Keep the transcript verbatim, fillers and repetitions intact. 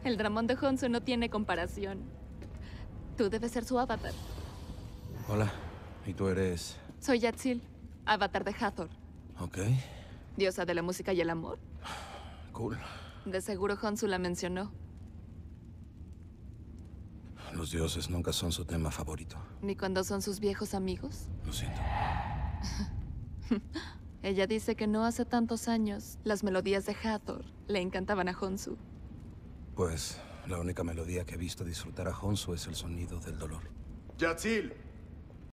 El dramón de Honshu no tiene comparación. Tú debes ser su avatar. Hola. ¿Y tú eres...? Soy Yatzil, avatar de Hathor. Ok. Diosa de la música y el amor. Cool. De seguro Honshu la mencionó. Los dioses nunca son su tema favorito. ¿Ni cuando son sus viejos amigos? Lo siento. Ella dice que no hace tantos años las melodías de Hathor le encantaban a Honshu. Pues, la única melodía que he visto disfrutar a Honshu es el sonido del dolor. Yatzil,